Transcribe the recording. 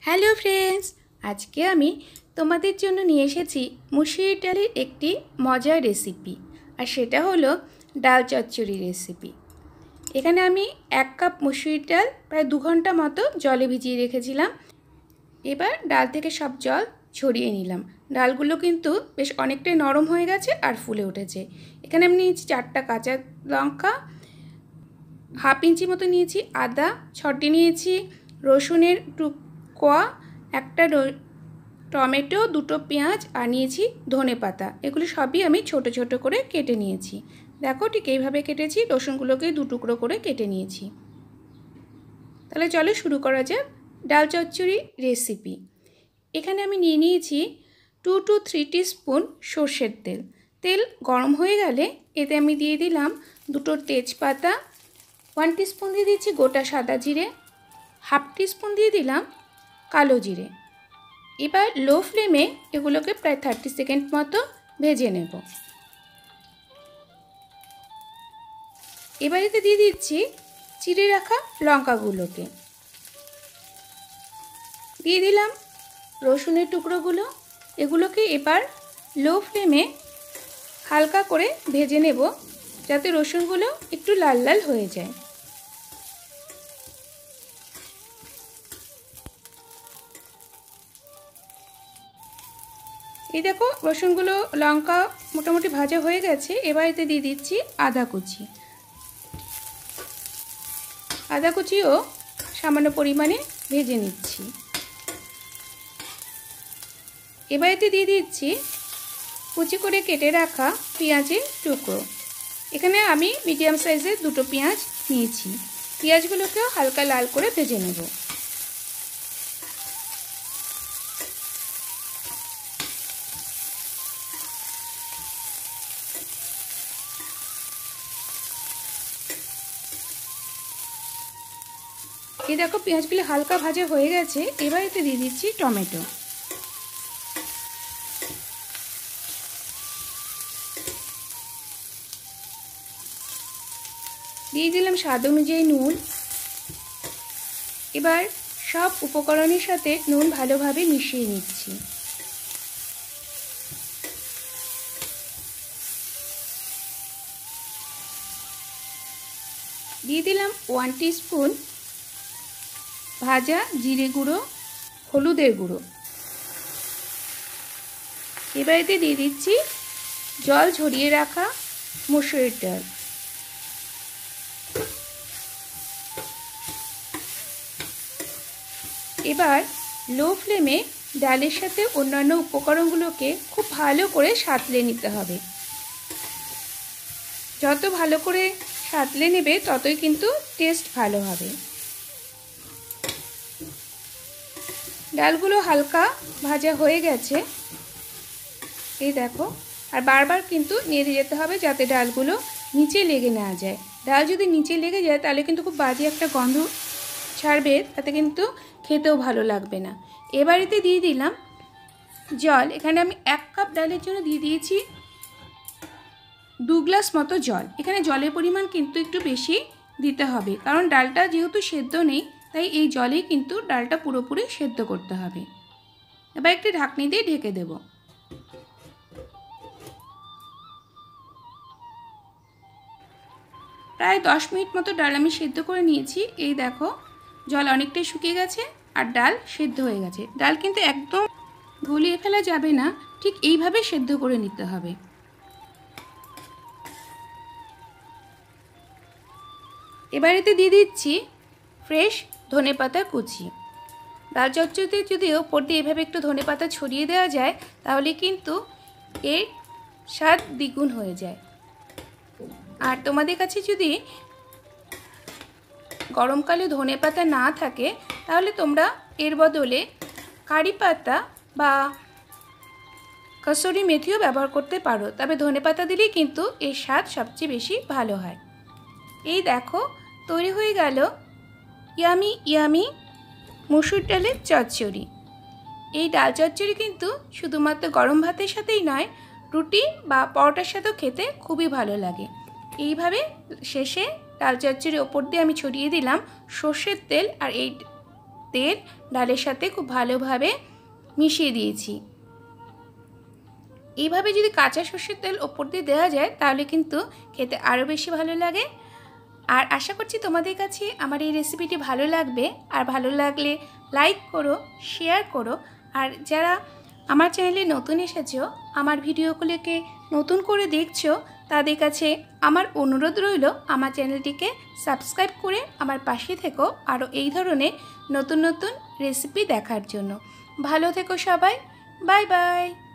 Hello friends, আজকে আমি তোমাদের জন্য নিয়ে এসেছি মুসুরির ডালের একটি মজার রেসিপি, আর সেটা হলো ডাল চচ্চড়ি রেসিপি। এখানে আমি 1 কাপ মুসুরির ডাল প্রায় 2 ঘন্টা মতো জলে ভিজিয়ে রেখেছিলাম। এবার ডাল থেকে সব জল ছড়িয়ে নিলাম। ডালগুলো কিন্তু বেশ অনেকটাই নরম হয়ে গেছে আর ফুলে উঠেছে। এখানে আমি নিয়েছি 4টা কাঁচা লঙ্কা, হাফ ইঞ্চি মতো নিয়েছি আদা, 6টি নিয়েছি রসুনের কোয়া, একটা টমেটো, 2টো পেঁয়াজ আর নিয়েছি ধনেপাতা। এগুলো সবই আমি ছোট ছোট করে কেটে নিয়েছি। দেখো ঠিক এইভাবে কেটেছি, রসুনগুলোকে 2 টুকরো করে কেটে নিয়েছি। তাহলে চলো শুরু করা যাক ডাল চচ্চড়ি রেসিপি। এখানে আমি নিয়ে নিয়েছি 2 to 3 টিস্পুন সর্ষের তেল। তেল গরম হয়ে গেলে এতে আমি দিয়ে দিলাম 2টো তেজপাতা, 1 টিস্পুন দিয়ে দিচ্ছি গোটা সাদা জিরে, হাফ টিস্পুন দিয়ে দিলাম কালো জিরে। এবার লো ফ্লেমে এগুলোকে প্রায় 30 সেকেন্ড মতো ভেজে নেব। এবার এতে দিয়ে দিচ্ছি চিড়ে রাখা লঙ্কাগুলোকে, দিয়ে দিলাম রসুনের টুকরোগুলো। এগুলোকে এবার লো ফ্লেমে হালকা করে ভেজে নেব, যাতে রসুনগুলো একটু লাল লাল হয়ে যায়। এই দেখো রসুনগুলো লঙ্কা মোটামুটি ভাজা হয়ে গেছে। এবার এতে দিয়ে দিচ্ছি আদা কুচি। আদা কুচিও সামান্য পরিমাণে ভেজে নিচ্ছি। এবার এতে দিয়ে দিচ্ছি কুচি করে কেটে রাখা পেঁয়াজের টুকরো। এখানে আমি মিডিয়াম সাইজের 2টো পেঁয়াজ নিয়েছি। পেঁয়াজগুলোকেও হালকা লাল করে ভেজে নেব। এই দেখো পেঁয়াজগুলো হালকা ভাজা হয়ে গেছে। এবার এতে দিয়ে দিচ্ছি টমেটো। দিয়ে দিলাম স্বাদ অনুযায়ী নুন। এবার সব উপকরণের সাথে নুন ভালোভাবে মিশিয়ে নিচ্ছি। দিয়ে দিলাম 1 টিস্পুন ভাজা জিরে গুঁড়ো, হলুদের গুঁড়ো। এবার এতে দিয়ে দিচ্ছি জল ঝরিয়ে রাখা মুসুরির ডাল। এবার লো ফ্লেমে ডালের সাথে অন্যান্য উপকরণগুলোকে খুব ভালো করে সাঁতলে নিতে হবে। যত ভালো করে সাঁতলে নেবে ততই কিন্তু টেস্ট ভালো হবে। ডালগুলো হালকা ভাজা হয়ে গেছে, এই দেখো। আর বারবার কিন্তু নেড়ে যেতে হবে যাতে ডালগুলো নিচে লেগে না যায়। ডাল যদি নিচে লেগে যায় তাহলে কিন্তু খুব বাজে একটা গন্ধ ছাড়বে, তাতে কিন্তু খেতেও ভালো লাগবে না। এবার এতে দিয়ে দিলাম জল। এখানে আমি 1 কাপ ডালের জন্য দিয়ে দিয়েছি 2 গ্লাস মতো জল। এখানে জলের পরিমাণ কিন্তু একটু বেশি দিতে হবে, কারণ ডালটা যেহেতু সেদ্ধ নেই, তাই এই জলেই কিন্তু ডালটা পুরোপুরি সেদ্ধ করতে হবে। এবার একটি ঢাকনি দিয়ে ঢেকে দেব। প্রায় 10 মিনিট মতো ডাল আমি সেদ্ধ করে নিয়েছি। এই দেখো জল অনেকটাই শুকিয়ে গেছে আর ডাল সেদ্ধ হয়ে গেছে। ডাল কিন্তু একদম গলিয়ে ফেলা যাবে না, ঠিক এইভাবে সেদ্ধ করে নিতে হবে। এবার এতে দিয়ে দিচ্ছি ফ্রেশ ধনেপাতা কুচি। ডাল চচ্চড়িতে যদি ওপর দিয়ে এভাবে একটু ধনেপাতা ছড়িয়ে দেওয়া যায় তাহলে কিন্তু এর স্বাদ দ্বিগুণ হয়ে যায়। আর তোমাদের কাছে যদি গরমকালে ধনেপাতা না থাকে তাহলে তোমরা এর বদলে কারি পাতা বা কসুরি মেথিও ব্যবহার করতে পারো, তবে ধনেপাতা দিলেই কিন্তু এর স্বাদ সবচেয়ে বেশি ভালো হয়। এই দেখো তৈরি হয়ে গেল ইয়ামি ইয়ামি মুসুর ডালের চচ্চড়ি। এই ডাল চচ্চড়ি কিন্তু শুধুমাত্র গরম ভাতের সাথেই নয়, রুটি বা পরোটার সাথেও খেতে খুবই ভালো লাগে। এইভাবে শেষে ডাল চচ্চড়ির ওপর দিয়ে আমি ছড়িয়ে দিলাম সর্ষের তেল, আর এই তেল ডালের সাথে খুব ভালোভাবে মিশিয়ে দিয়েছি। এইভাবে যদি কাঁচা সর্ষের তেল ওপর দিয়ে দেওয়া যায় তাহলে কিন্তু খেতে আরও বেশি ভালো লাগে। আর আশা করছি তোমাদের কাছে আমার এই রেসিপিটি ভালো লাগবে। আর ভালো লাগলে লাইক করো, শেয়ার করো। আর যারা আমার চ্যানেলে নতুন এসেছো, আমার ভিডিওগুলোকে নতুন করে দেখছো, তাদের কাছে আমার অনুরোধ রইল আমার চ্যানেলটিকে সাবস্ক্রাইব করে আমার পাশে থেকো আরও এই ধরনের নতুন নতুন রেসিপি দেখার জন্য। ভালো থেকো সবাই। Bye by.